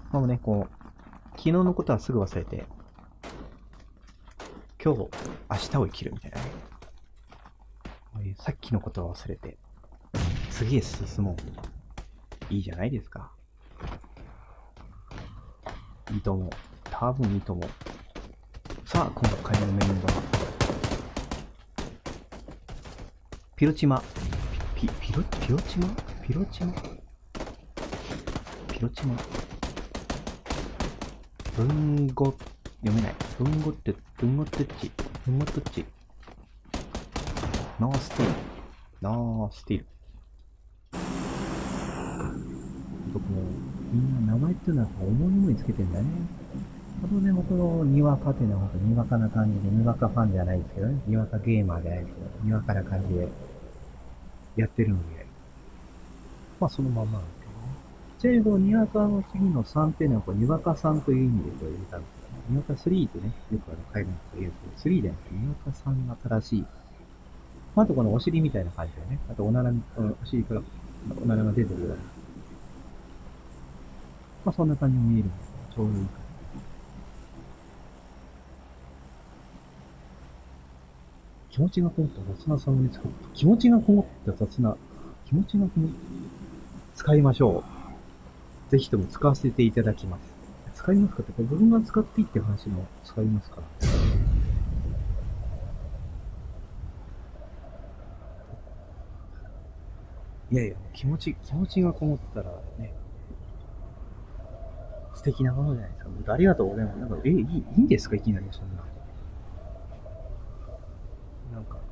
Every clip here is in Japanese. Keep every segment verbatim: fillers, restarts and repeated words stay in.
まあね、こう、昨日のことはすぐ忘れて、今日、明日を生きるみたいなね。さっきのことは忘れて、次へ進もう。いいじゃないですか。いいと思う。多分いいと思う。さあ、今回のメインは、ピロチマ。ピ、ピロ、ピロチマピロチマピロチマ文語、読めない。文語って、文語ってっち。文語ってっち。ノースティール。ノースティール。僕も、みんな名前っていうのは思い思いつけてんだね。あとでもこの、にわかっていうのは本当にわかな感じで、にわかファンじゃないですけどね。にわかゲーマーじゃないですけど、にわかな感じでやってるので、まあそのままなんですけどね。ちなみにこのにわかの次のさんっていうのは、こうにわかさんという意味でこれ入れたんですけどね。にわかさんってね、よくあの、海外の人が言うけど、さんじゃなくてにわかさんが正しい。あとこのお尻みたいな感じでね。あとおなら、お尻からおならが出てるような。まあそんな感じに見えるんで、ちょうどいいかな。気持ちがこもった雑なサムネ作る。気持ちがこもった雑な、気持ちがこもった。使いましょう。ぜひとも使わせていただきます。使いますかって、これ僕が使っていいって話も使いますから。いやいや、気持ち、気持ちがこもったらね、素敵なものじゃないですか。ありがとうございます。なんか、え、いい、いいんですかいきなりそんな。なんか、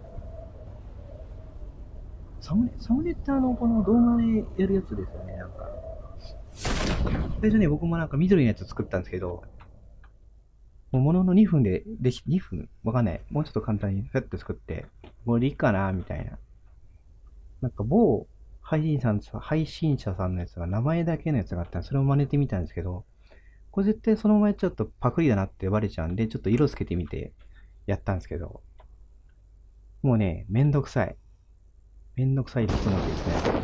サムネ、サムネってあの、この動画でやるやつですよね、なんか。最初ね、僕もなんか緑のやつ作ったんですけど、もうもののにふんででき、にふんわかんない。もうちょっと簡単にフェッと作って、もういいかなみたいな。なんか某配信さん、配信者さんのやつが名前だけのやつがあったんで、それを真似てみたんですけど、これ絶対そのままやっちゃうとパクリだなってバレちゃうんで、ちょっと色つけてみてやったんですけど、もうね、めんどくさい。めんどくさい一文字ですね。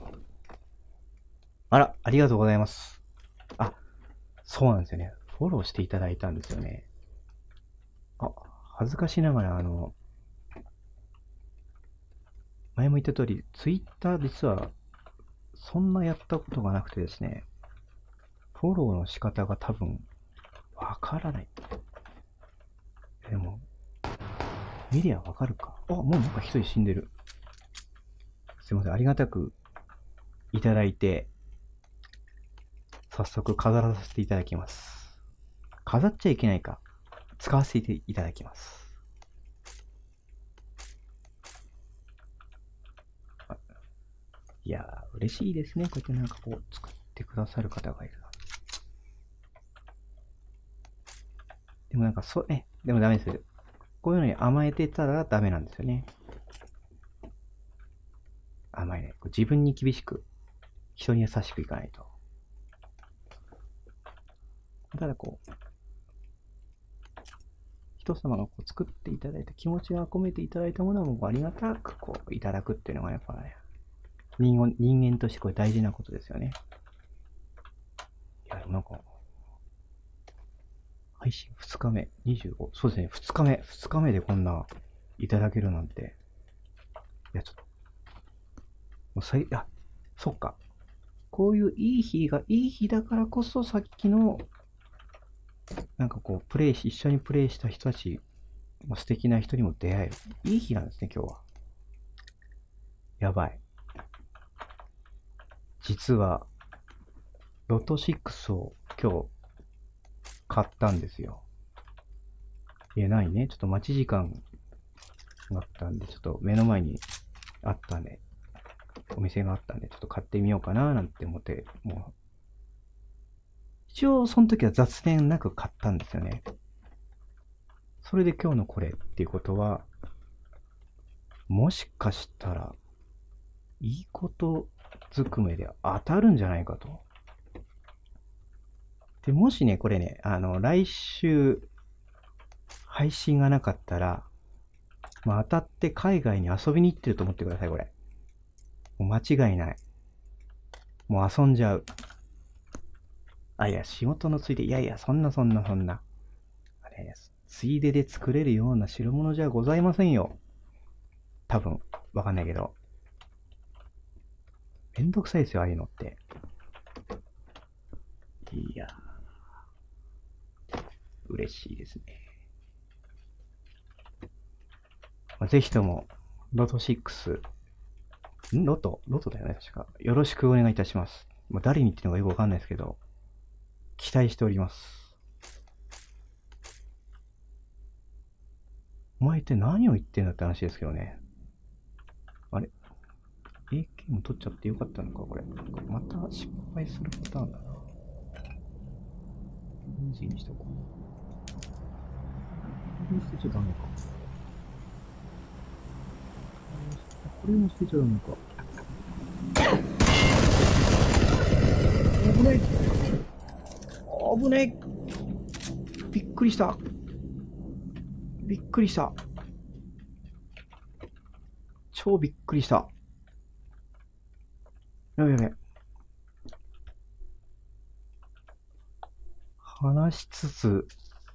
あら、ありがとうございます。あ、そうなんですよね。フォローしていただいたんですよね。あ、恥ずかしながら、あの、前も言った通り、ツイッター実は、そんなやったことがなくてですね、フォローの仕方が多分、わからない。でも、見りゃわかるか。あ、もうなんか一人死んでる。すいません、ありがたくいただいて、早速飾らせていただきます。飾っちゃいけないか。使わせていただきます。いやー、嬉しいですね。こうやってなんかこう、作ってくださる方がいる。でもなんかそう、え、でもダメです。こういうのに甘えてたらダメなんですよね。甘えない。自分に厳しく、人に優しくいかないと。ただこう、人様がこう作っていただいた気持ちが込めていただいたものをありがたくこういただくっていうのがやっぱね、人間人間としてこれ大事なことですよね。いや、でもなんか、配信ふつかめ、にじゅうご、そうですね、ふつかめ、ふつかめでこんないただけるなんて、いや、ちょっと、もうさい、あ、そっか。こういういい日が、いい日だからこそさっきの、なんかこう、プレイし、一緒にプレイした人たち、素敵な人にも出会える。いい日なんですね、今日は。やばい。実は、ロトろくを今日買ったんですよ。いや、ないね。ちょっと待ち時間があったんで、ちょっと目の前にあったんで、お店があったんで、ちょっと買ってみようかななんて思って、もう、一応その時は雑念なく買ったんですよね。それで今日のこれっていうことは、もしかしたら、いいことずくめで当たるんじゃないかと。で、もしね、これね、あの、来週、配信がなかったら、まあ、当たって海外に遊びに行ってると思ってください、これ。もう間違いない。もう遊んじゃう。 あ、いや、仕事のついで、いやいや、そんなそんなそんな。あれ、ついでで作れるような代物じゃございませんよ。多分、わかんないけど。めんどくさいですよ、ああいうのって。いや、嬉しいですね。まあ、ぜひとも、ロトろく、んロトロトだよね、確か。よろしくお願いいたします。もう誰に言ってるのかよくわかんないですけど、期待しております。お前って何を言ってんだって話ですけどね。あれ ?エーケー も取っちゃってよかったのかこれ。また失敗するパターンだな。イージーにしとこう。これも捨てちゃダメか。これも捨てちゃダメか。危ない危ないびっくりした。びっくりした。超びっくりした。やべやべ。話しつつ、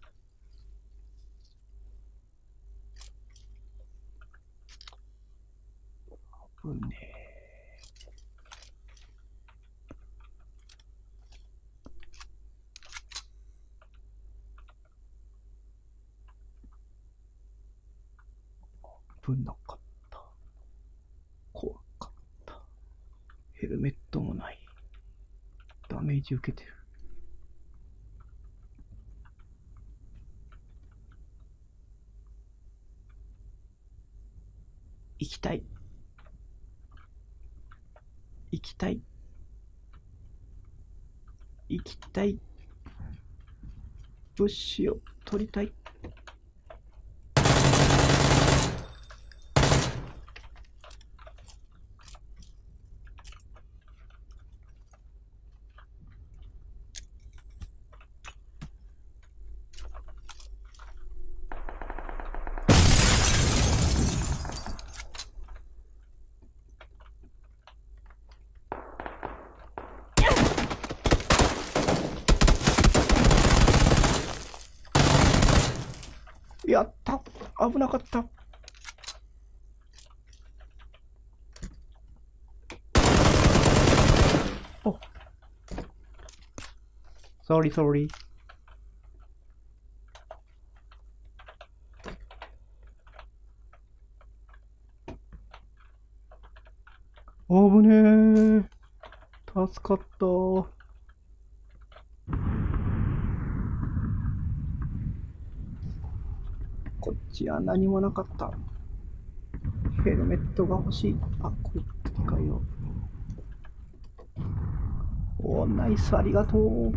危ねえ。危なかった。怖かった。ヘルメットもない。ダメージ受けてる。行きたい。行きたい。行きたい。物資を取りたい。やった。危なかった。お。sorry sorry。危ねえ。助かった。こっちは何もなかった。ヘルメットが欲しい。あ、これ機械を。おー、ナイス、ありがとう。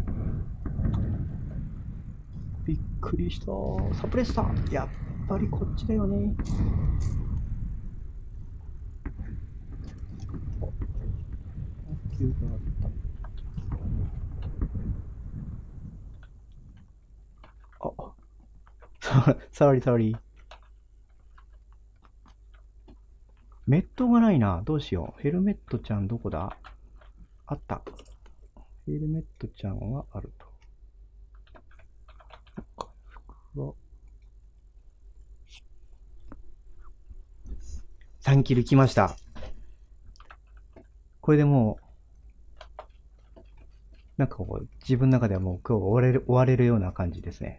びっくりした。サプレッサー。やっぱりこっちだよね。救があった。あ、サリーサリー。メットがないな。どうしよう。ヘルメットちゃんどこだ？あった。ヘルメットちゃんはあると。回復は。さんキル来ました。これでもう、なんかこう、自分の中ではもう今日終われる、終われるような感じですね。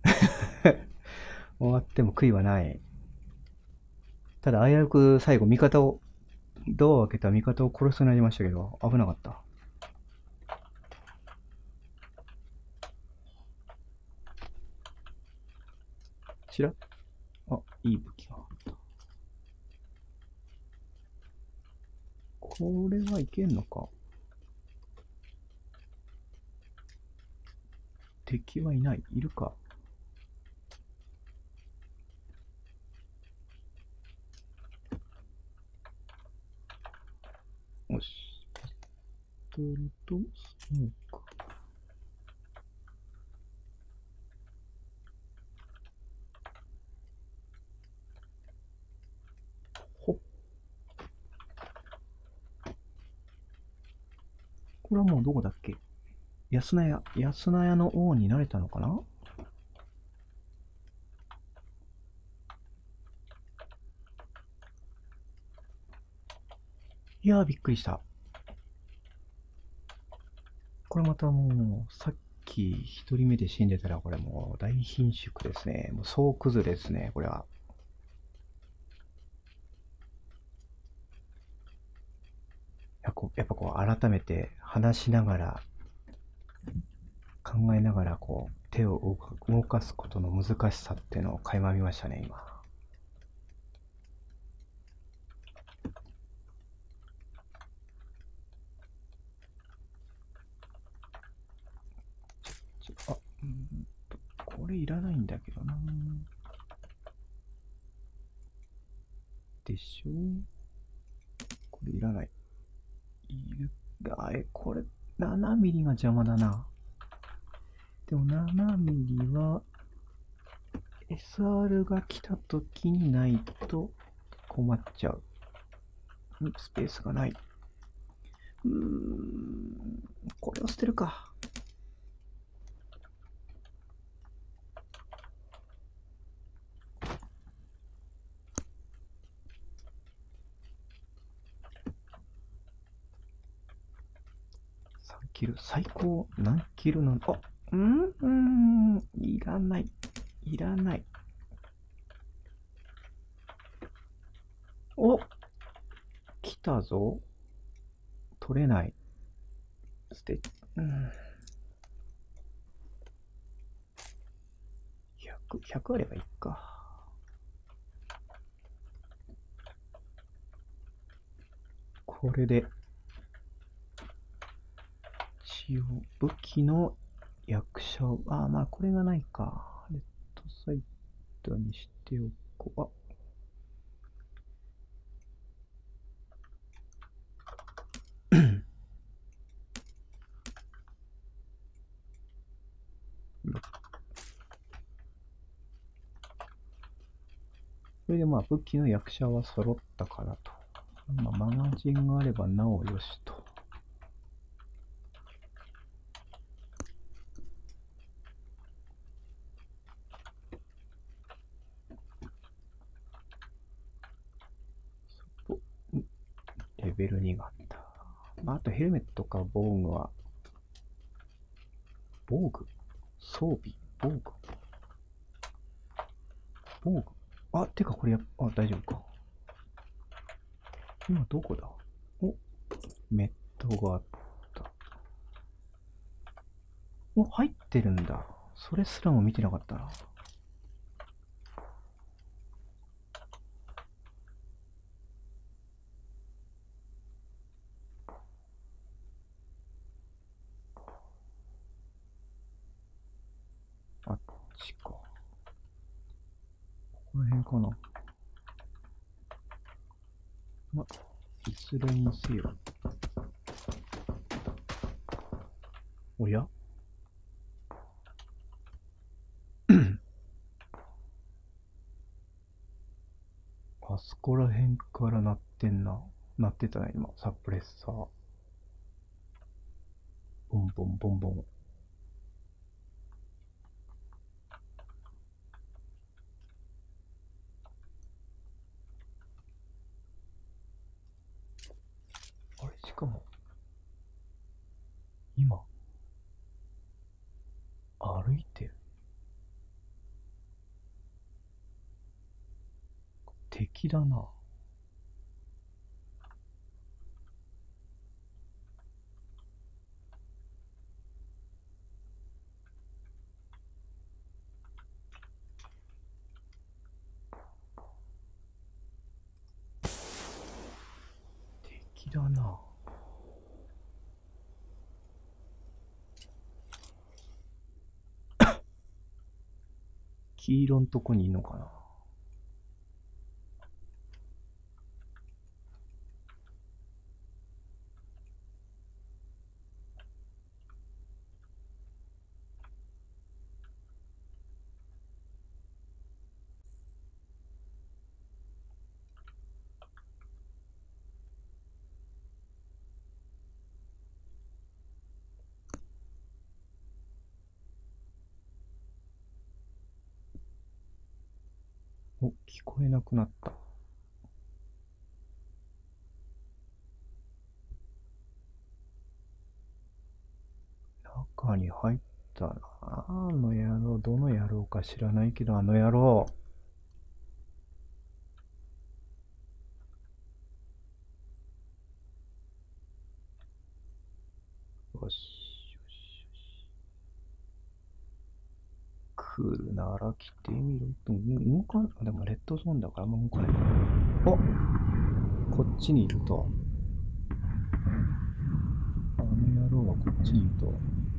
終わっても悔いはない。ただ、危うく最後、味方を、ドアを開けた味方を殺しそうになりましたけど、危なかった。ちらあ、いい武器があった。これはいけんのか？敵はいない。いるか？よし。ピストルとスモーク。ほっ。これはもうどこだっけ？ 安名屋、安名屋の王になれたのかな。いやー、びっくりした。これまたもう、さっき一人目で死んでたら、これもう大貧縮ですね。もう総崩れですね、これは。やっぱこう、やっぱこう改めて話しながら、考えながらこう、手を動かすことの難しさっていうのを垣間見ましたね、今。ちょあ、うんと、これいらないんだけどな。でしょ。これいらない。いるが、え、これ、ななミリが邪魔だな。でもななミリは、エスアール が来た時にないと困っちゃう。スペースがない。うーん、これを捨てるか。さんキル、最高何キルなの。あ、うんうーん、いらない。いらない。お、来たぞ。取れない。捨て、うん。ひゃく、ひゃくあればいいか。これで、一応、武器の役者を、あ、まあ、これがないか。レッドサイトにしておこう。あ、それでまあ武器の役者は揃ったからと。まあ、マガジンがあればなおよしと。そこレベルにがあった。まあ、あとヘルメットか防具は、防具装備防具防具あ、てかこれやっぱ、あ、大丈夫か。今どこだ。お、メットがあった。お、入ってるんだ。それすらも見てなかったな。あっちか。この辺かな。ま、いずれにせよ。おやあそこら辺から鳴ってんな。鳴ってたね、今。サプレッサー。ボンボンボンボン。あれ、しかも、今、歩いてる。敵だな。敵だな。黄色んとこにいんのかな。 お、聞こえなくなった。中に入ったな。あの野郎、どの野郎か知らないけど、あの野郎。よし、よし、よし。来るなら来てみろと。動かん、でもレッドゾーンだからあんま動かない。お、こっちにいると。あの野郎はこっちにいると。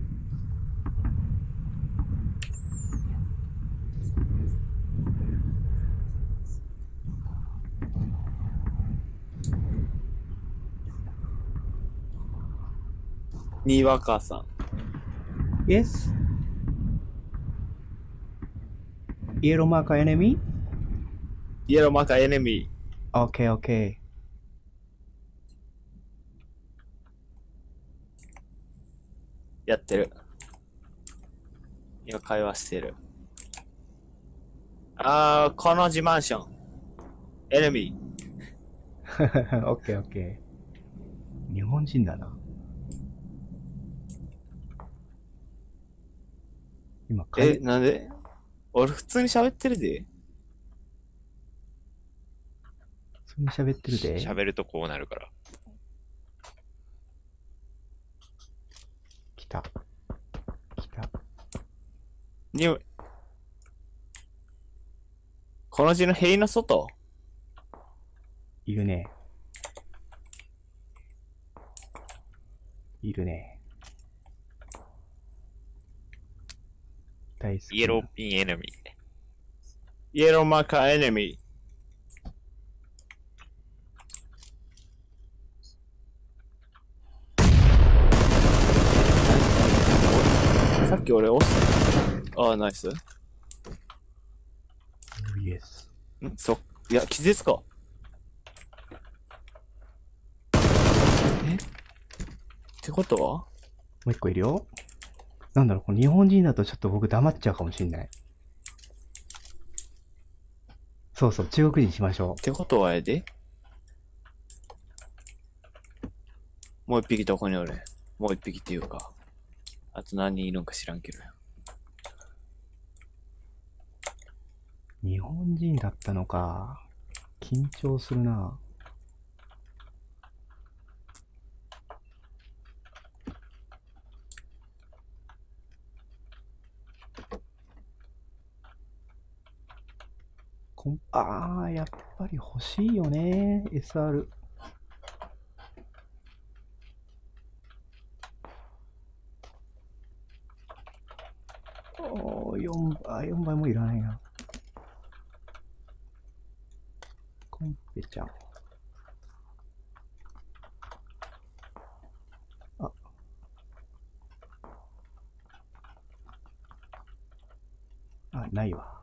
にわかさん。 Yes? Yellow marker enemy? イエローマーカーエネミ Okay, okay. ー。やってる。今会話してる。あー、この自慢ション。エネミー。 Okay, okay. 日本人だな。今、 え、なんで俺普通に喋ってるで。 普通に喋ってるで。 喋るとこうなるから。 来た。来た。 におい。この字の塀の外いるね。いるね。大好き。 イエローピンエネミー。 イエローマーカーエネミー。さっき俺押した。ああ、ナイス。 イエス。 んそ、いや、気絶か。えってことはもう一個いるよ。なんだろう、この日本人だとちょっと僕黙っちゃうかもしんない。そうそう、中国人しましょってことはやでもう一匹どこにおるもう一匹っていうか。あと何人いるんか知らんけど。 う。日本人だったのか。緊張するな。こんあー、やっぱり欲しいよね。エスアール。おー、よんばい、よんばいもいらないな。コンペちゃん。あ。あ、ないわ。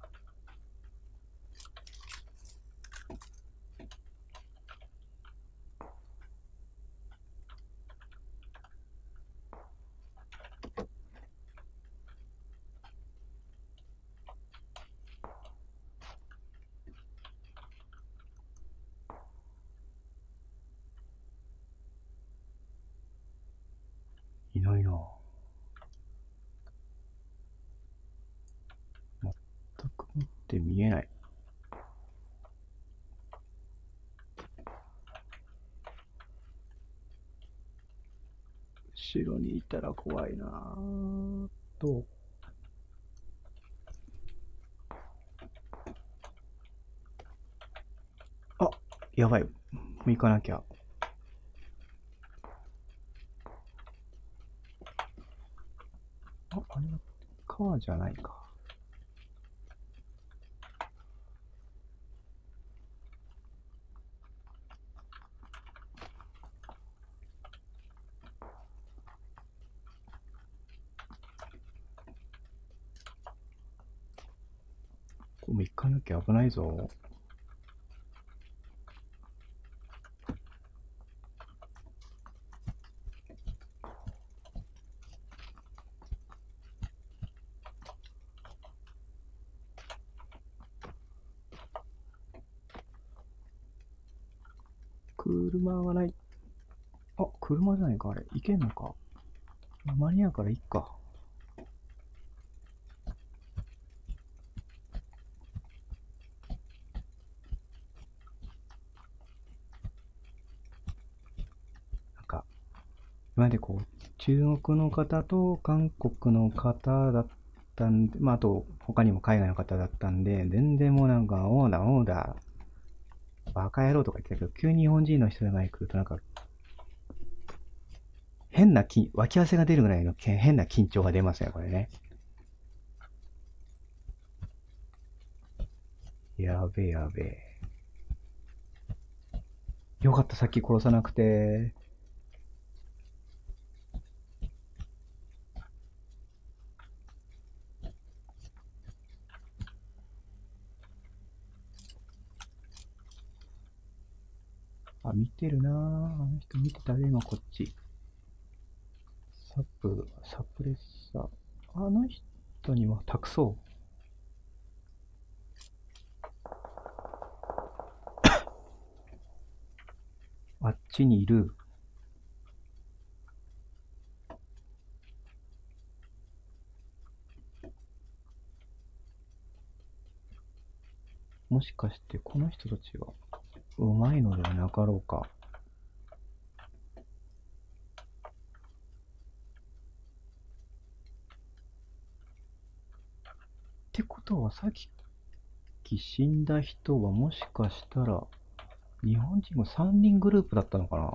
いないな。全くもって見えない。後ろにいたら怖いなぁと。あ、やばい。もう行かなきゃ。あ、あれは川じゃないか。これも行かなきゃ危ないぞ。 車がない。あ、車じゃないか、あれ。行けんのか。間に合うから行っか。なんか、今までこう、中国の方と韓国の方だったんで、まあ、あと、他にも海外の方だったんで、全然もうなんか、オーダー、オーダー、バカ野郎とか言ってたけど、急に日本人の人が来るとなんか、変なき、脇汗が出るぐらいのけ変な緊張が出ますね、これね。やべえやべえ。よかった、さっき殺さなくて。あ、見てるなぁ。あの人見てたね、今こっち。サップ、サプレッサー。あの人には託そう。あっちにいる。もしかしてこの人たちはうまいのではなかろうか。ってことはさっき死んだ人はもしかしたら日本人もさんにんグループだったのかな。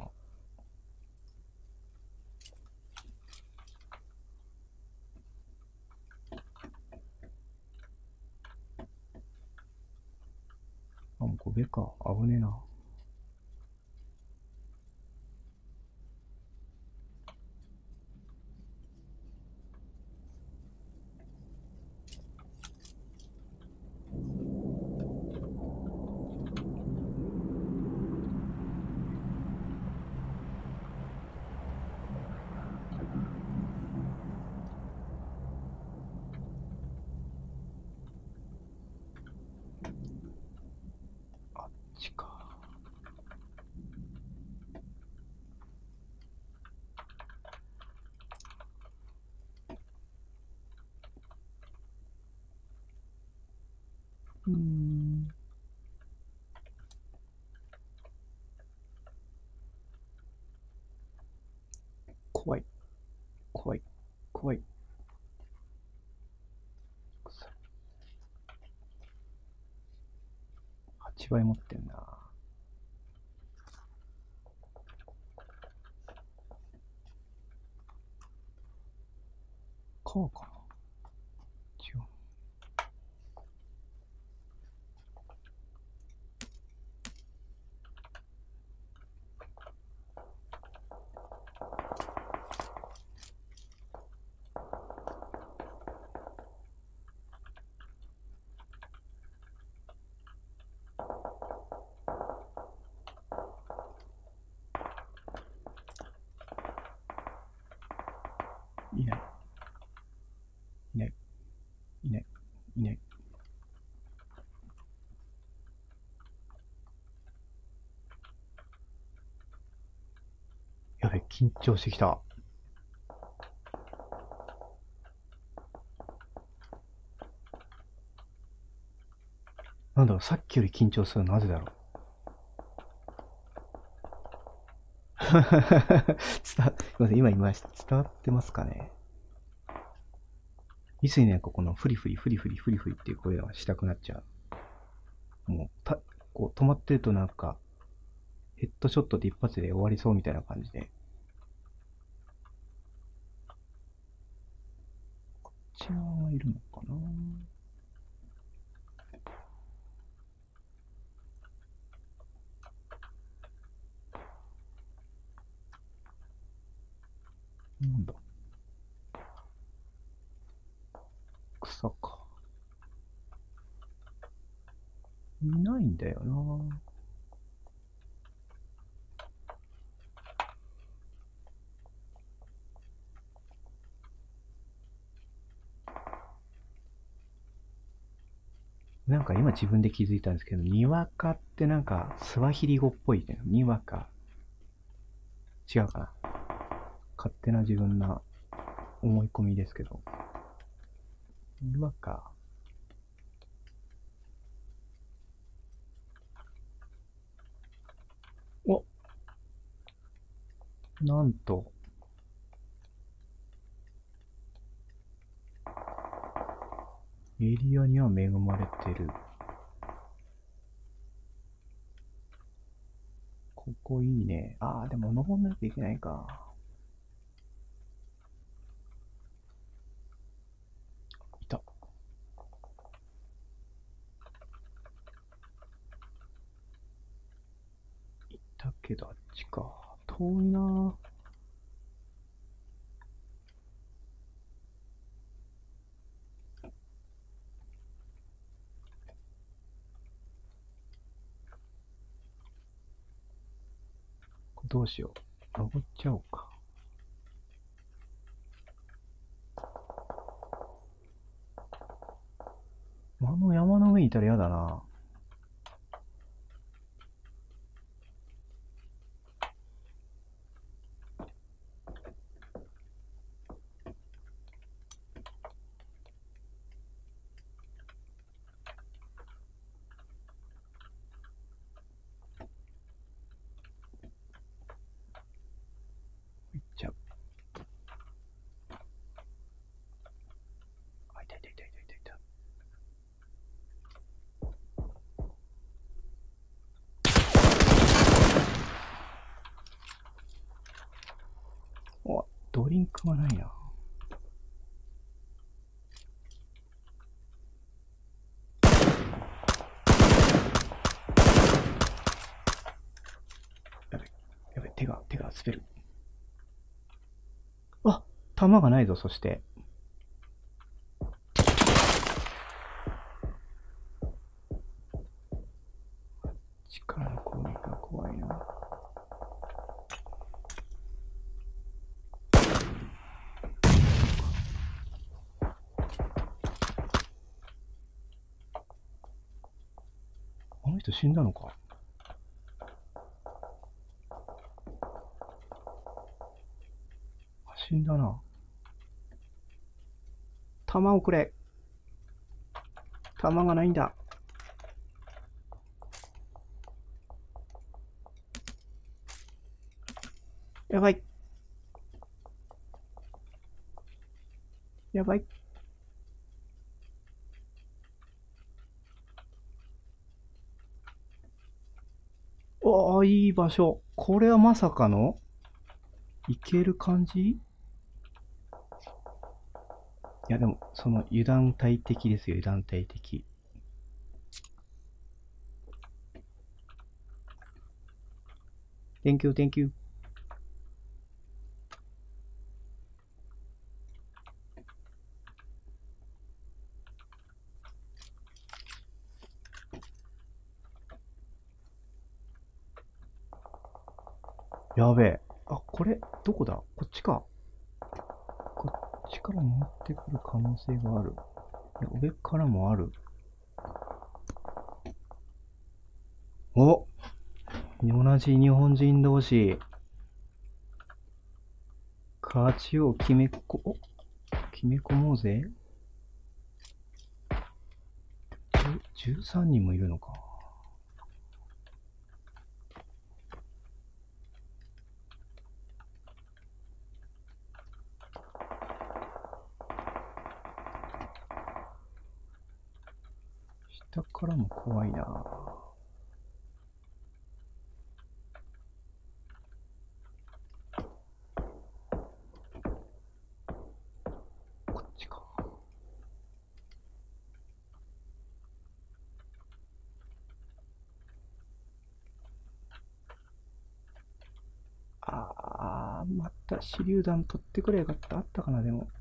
あ、もうごべか。危ねえな。あっちか。うーん。怖い。怖い。怖い。くそ。はちばい持ってんな。こうかな。違う。いない。いない。いない。いない。やべ、緊張してきた。なんだろう、さっきより緊張するのなぜだろう。伝わ、すいません、今言いました。伝わってますかね。いつにね、ここのフリフリフリフリフリフリっていう声がしたくなっちゃう。もう、た、こう止まってるとなんか、ヘッドショットで一発で終わりそうみたいな感じで。こっち側がいるのかな。なんだ。草か。いないんだよな。 なんか今自分で気づいたんですけど、にわかってなんかスワヒリ語っぽいね。にわか。違うかな。勝手な自分な思い込みですけど。にわか。お、なんと。エリアには恵まれてる。ここいいね。ああ、でも登んないといけないか。いた。いたけどあっちか。遠いなぁ。どうしよう。登っちゃおうか。あの山の上にいたら嫌だな。行っちゃう。あ、いたいたいたいたいたいた。お、ドリンクがないな。やべ、やべ、手が、手が滑る。あ、弾がないぞ、そして。力の攻撃が怖いな。あの人死んだのか。死んだな。弾をくれ。弾がないんだ。やばい。やばい。おー、いい場所。これはまさかのいける感じ？いやでも、その油断大敵ですよ、油断大敵。Thank you, thank you. やべえ。あ、これ、どこだ？こっちか。こっちから回ってくる可能性がある。いや、上からもある。お！同じ日本人同士。勝ちを決めこ、決め込もうぜ。じゅうさんにんもいるのか。下からも怖いな。こっちか。あー、また手榴弾取ってくれよかった。あったかな、でも。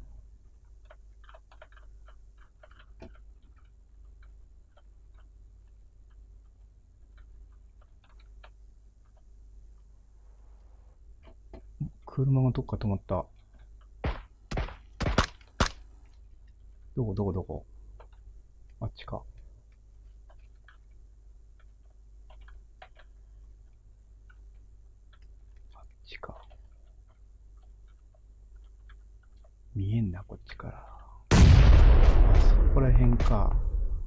車がどっか止まった。どこどこどこ？あっちか。 見えんな、こっちから。そこら辺か。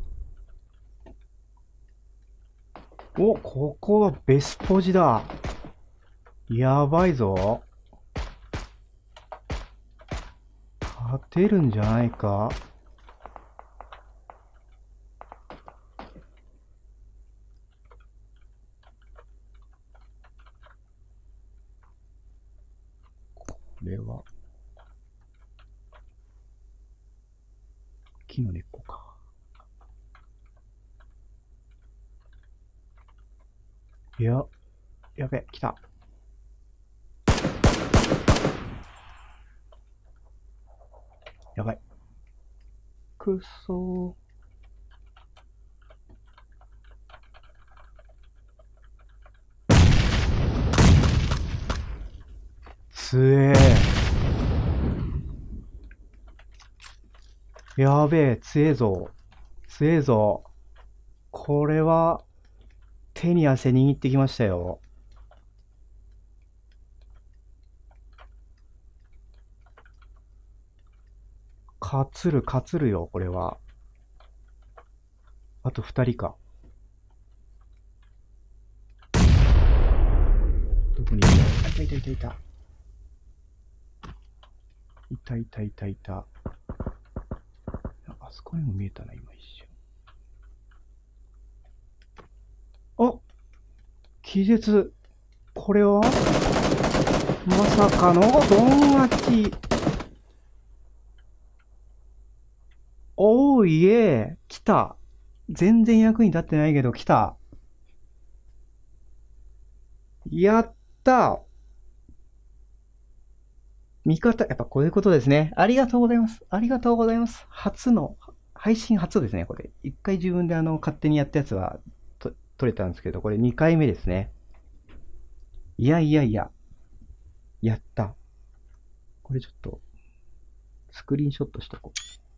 お、ここはベスポジだ。やばいぞ。勝てるんじゃないか。これは木の根っこか。いや、やべ、来た。やばい。くっそー。つえー。やべえ、つえぞ。つえぞ。これは、手に汗握ってきましたよ。勝つる、勝つるよ、これは。あと二人か。どこにいるの？あ、いたいたいたいた。いたいたいたいた。あそこにも見えたな、今一瞬。あ、気絶。これはまさかのドン勝ち。おーいえ、来た。全然役に立ってないけど来た。やった味方、やっぱこういうことですね。ありがとうございます。ありがとうございます。初の、配信初ですね、これ。一回自分であの、勝手にやったやつはと取れたんですけど、これ二回目ですね。いやいやいや。やった。これちょっと、スクリーンショットしとこう。